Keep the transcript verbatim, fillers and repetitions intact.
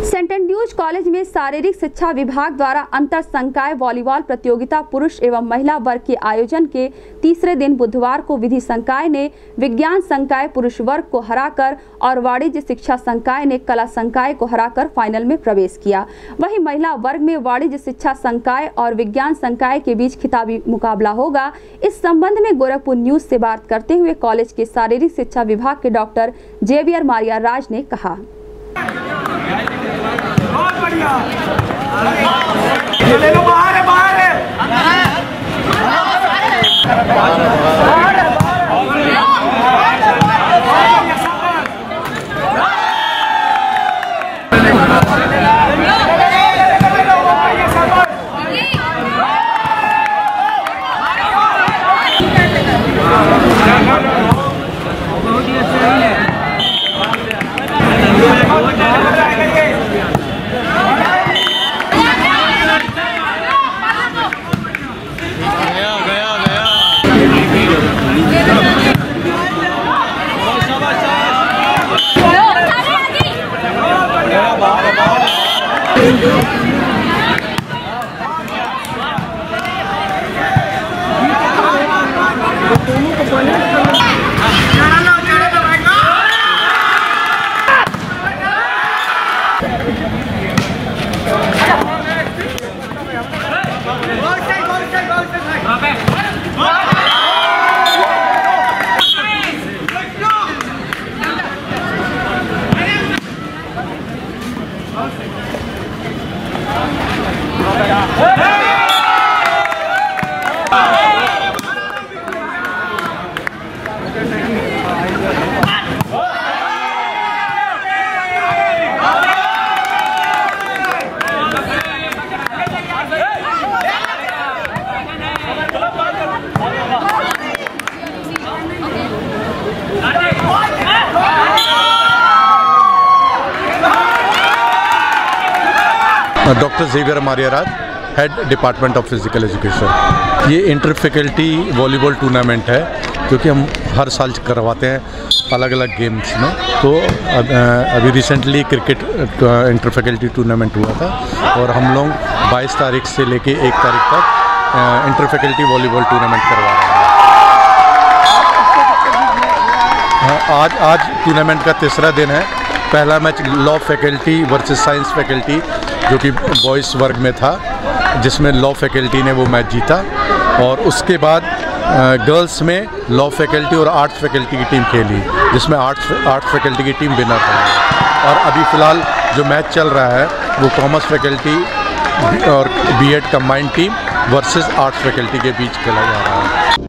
Saint Andrews college में शारीरिक शिक्षा विभाग द्वारा अंतर संकाय वॉलीबॉल प्रतियोगिता पुरुष एवं महिला वर्ग के आयोजन के तीसरे दिन बुधवार को विधि संकाय ने विज्ञान संकाय पुरुष वर्ग को हराकर और वाणिज्य शिक्षा संकाय ने कला संकाय को हराकर फाइनल में प्रवेश किया। वहीं महिला वर्ग में वाणिज्य शिक्षा संकाय और विज्ञान संकाय के बीच खिताबी मुकाबला होगा। इस संबंध में गोरखपुर न्यूज से बात करते हुए कॉलेज के शारीरिक शिक्षा विभाग के डॉक्टर जेवियर मारिया राज ने कहा, बहुत बढ़िया। चले लो बाहर है, बाहर है। Doctor Xavier Maria Raj, head department of physical education. ये इंटर फैकल्टी वॉलीबॉल टूर्नामेंट है जो कि हम हर साल करवाते हैं अलग अलग गेम्स में। तो अब, अभी recently cricket inter faculty tournament हुआ था और हम लोग बाईस तारीख से लेके एक तारीख तक इंटर फैकल्टी वॉलीबॉल टूर्नामेंट करवा रहे हैं। आज आज टूर्नामेंट का तीसरा दिन है। पहला match law faculty versus science faculty जो कि बॉयज़ वर्ग में था, जिसमें लॉ फैकल्टी ने वो मैच जीता। और उसके बाद गर्ल्स में लॉ फैकल्टी और आर्ट्स फैकल्टी की टीम खेली, जिसमें आर्ट्स आर्ट्स फैकल्टी की टीम विनर रही। और अभी फ़िलहाल जो मैच चल रहा है वो कॉमर्स फैकल्टी और BEd combined team versus arts faculty के बीच खेला जा रहा है।